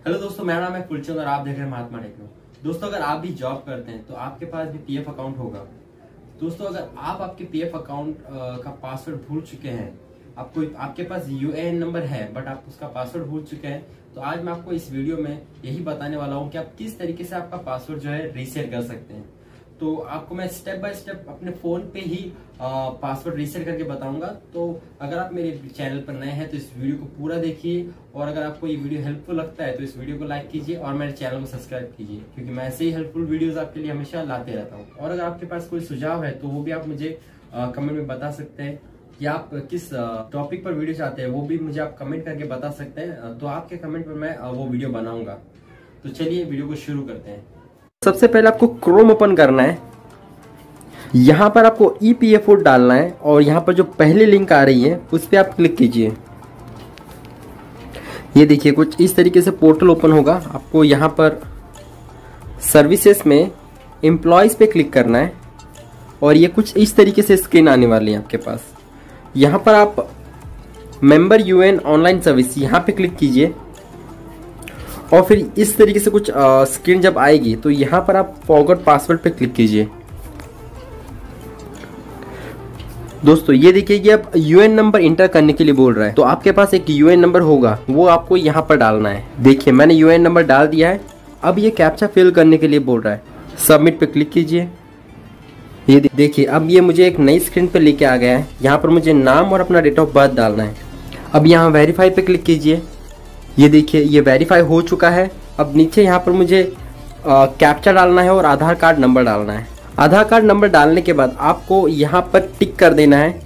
Hello दोस्तों, मेरा नाम है कुलचंद और आप देख रहे हैं महात्मा टेक्नो। दोस्तों, अगर आप भी जॉब करते हैं तो आपके पास भी पीएफ अकाउंट होगा। दोस्तों, अगर आप आपके पीएफ अकाउंट का पासवर्ड भूल चुके हैं, आपके पास यूएएन नंबर है बट आप उसका पासवर्ड भूल चुके हैं, तो आज मैं आपको इस वीडियो में यही बताने वाला हूं कि आप किस तरीके से आपका पासवर्ड जो है रीसेट कर सकते हैं। तो आपको मैं स्टेप बाय स्टेप अपने फोन पे ही पासवर्ड रीसेट करके बताऊंगा। तो अगर आप मेरे चैनल पर नए हैं तो इस वीडियो को पूरा देखिए, और अगर आपको ये वीडियो हेल्पफुल लगता है तो इस वीडियो को लाइक कीजिए और मेरे चैनल को सब्सक्राइब कीजिए, क्योंकि मैं ऐसे ही हेल्पफुल वीडियोस आपके लिए हमेशा लाते रहता हूँ। और अगर आपके पास कोई सुझाव है तो वो भी आप मुझे कमेंट में बता सकते हैं, या आप किस टॉपिक पर वीडियो चाहते हैं वो भी मुझे आप कमेंट करके बता सकते हैं। तो आपके कमेंट पर मैं वो वीडियो बनाऊंगा। तो चलिए वीडियो को शुरू करते हैं। सबसे पहले आपको क्रोम ओपन करना है। यहाँ पर आपको ईपीएफओ डालना है और यहाँ पर जो पहली लिंक आ रही है उस पर आप क्लिक कीजिए। ये देखिए कुछ इस तरीके से पोर्टल ओपन होगा। आपको यहाँ पर सर्विसेज में एम्प्लॉयज पे क्लिक करना है और ये कुछ इस तरीके से स्क्रीन आने वाली है आपके पास। यहाँ पर आप मेंबर यूएन ऑनलाइन सर्विस यहाँ पे क्लिक कीजिए और फिर इस तरीके से कुछ स्क्रीन जब आएगी तो यहाँ पर आप फॉरगॉट पासवर्ड पे क्लिक कीजिए। दोस्तों, ये देखिए कि अब यूएन नंबर इंटर करने के लिए बोल रहा है, तो आपके पास एक यूएन नंबर होगा, वो आपको यहाँ पर डालना है। देखिए मैंने यूएन नंबर डाल दिया है। अब ये कैप्चा फिल करने के लिए बोल रहा है, सबमिट पे क्लिक कीजिए। ये देखिए अब ये मुझे एक नई स्क्रीन पे लेके आ गया है। यहाँ पर मुझे नाम और अपना डेट ऑफ बर्थ डालना है। अब यहाँ वेरीफाई पे क्लिक कीजिए। ये देखिए ये वेरीफाई हो चुका है। अब नीचे यहाँ पर मुझे कैप्चा डालना है और आधार कार्ड नंबर डालना है। आधार कार्ड नंबर डालने के बाद आपको यहाँ पर टिक कर देना है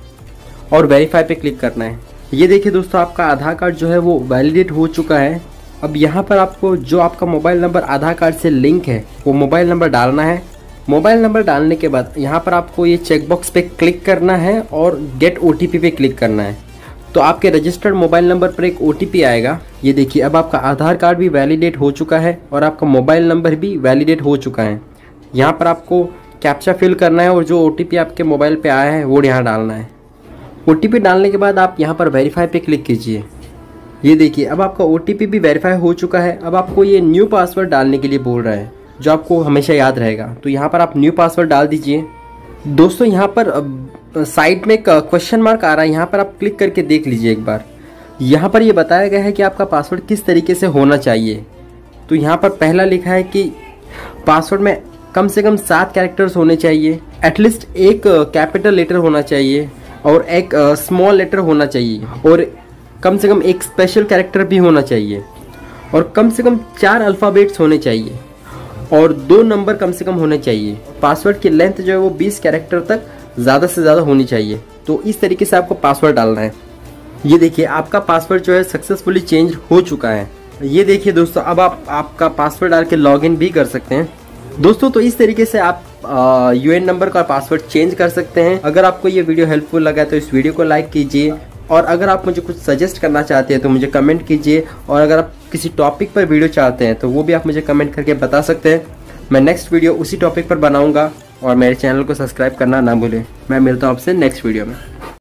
और वेरीफाई पे क्लिक करना है। ये देखिए दोस्तों, आपका आधार कार्ड जो है वो वैलिडेट हो चुका है। अब यहाँ पर आपको जो आपका मोबाइल नंबर आधार कार्ड से लिंक है वो मोबाइल नंबर डालना है। मोबाइल नंबर डालने के बाद यहाँ पर आपको ये चेकबॉक्स पे क्लिक करना है और गेट ओटीपी पे क्लिक करना है। तो आपके रजिस्टर्ड मोबाइल नंबर पर एक ओटीपी आएगा। ये देखिए अब आपका आधार कार्ड भी वैलिडेट हो चुका है और आपका मोबाइल नंबर भी वैलिडेट हो चुका है। यहाँ पर आपको कैप्चा फिल करना है और जो ओटीपी आपके मोबाइल पे आया है वो यहाँ डालना है। ओटीपी डालने के बाद आप यहाँ पर वेरीफाई पे क्लिक कीजिए। ये देखिए अब आपका ओटीपी भी वेरीफाई हो चुका है। अब आपको ये न्यू पासवर्ड डालने के लिए बोल रहा है, जो आपको हमेशा याद रहेगा। तो यहाँ पर आप न्यू पासवर्ड डाल दीजिए। दोस्तों, यहाँ पर साइड में एक क्वेश्चन मार्क आ रहा है, यहाँ पर आप क्लिक करके देख लीजिए एक बार। यहाँ पर ये बताया गया है कि आपका पासवर्ड किस तरीके से होना चाहिए। तो यहाँ पर पहला लिखा है कि पासवर्ड में कम से कम 7 कैरेक्टर्स होने चाहिए, एटलीस्ट एक कैपिटल लेटर होना चाहिए और एक स्मॉल लेटर होना चाहिए, और कम से कम एक स्पेशल कैरेक्टर भी होना चाहिए, और कम से कम 4 अल्फ़ाबेट्स होने चाहिए, और 2 नंबर कम से कम होने चाहिए। पासवर्ड की लेंथ जो है वो 20 कैरेक्टर तक ज़्यादा से ज़्यादा होनी चाहिए। तो इस तरीके से आपको पासवर्ड डालना है। ये देखिए आपका पासवर्ड जो है सक्सेसफुली चेंज हो चुका है। ये देखिए दोस्तों, अब आप आपका पासवर्ड डाल के लॉगिन भी कर सकते हैं। दोस्तों, तो इस तरीके से आप यूएन नंबर का पासवर्ड चेंज कर सकते हैं। अगर आपको ये वीडियो हेल्पफुल लगा तो इस वीडियो को लाइक कीजिए, और अगर आप मुझे कुछ सजेस्ट करना चाहते हैं तो मुझे कमेंट कीजिए, और अगर आप किसी टॉपिक पर वीडियो चाहते हैं तो वो भी आप मुझे कमेंट करके बता सकते हैं। मैं नेक्स्ट वीडियो उसी टॉपिक पर बनाऊंगा, और मेरे चैनल को सब्सक्राइब करना ना भूलें। मैं मिलता हूँ आपसे नेक्स्ट वीडियो में।